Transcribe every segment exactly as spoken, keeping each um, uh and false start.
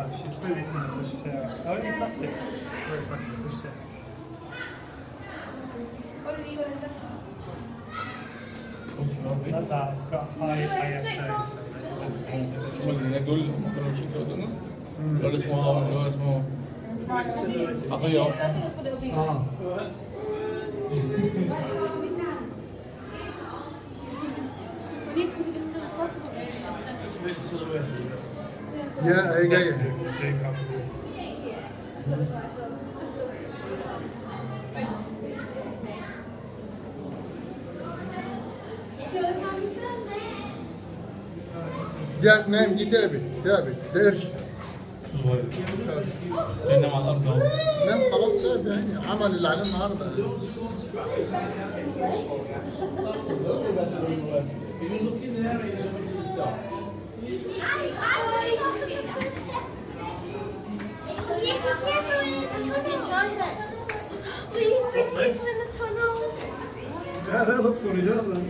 she's really in the pushchair. Oh, that's it. Where it's back in the pushchair. Not that, it's got high I S O, so it doesn't شو اللي هناك دول هم كانوا ماشيين كده قدامنا؟ ولا اسمه ولا اسمه عطية اه يا هي جايه جات نايم دي تعبت تعبت ده قرش شو صغير لأنه على الأرض اهو نام خلاص تعب يعني عمل اللي عليه النهارده Yeah, they look funny, don't they?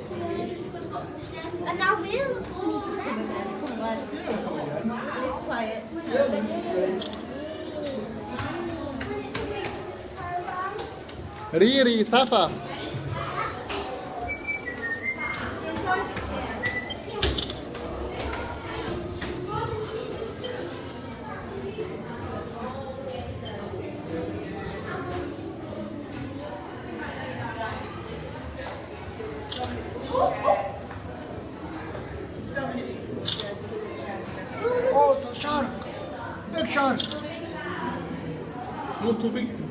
And now we're looking It's quiet. ريري صفا Oh, the shark! Big shark! not too big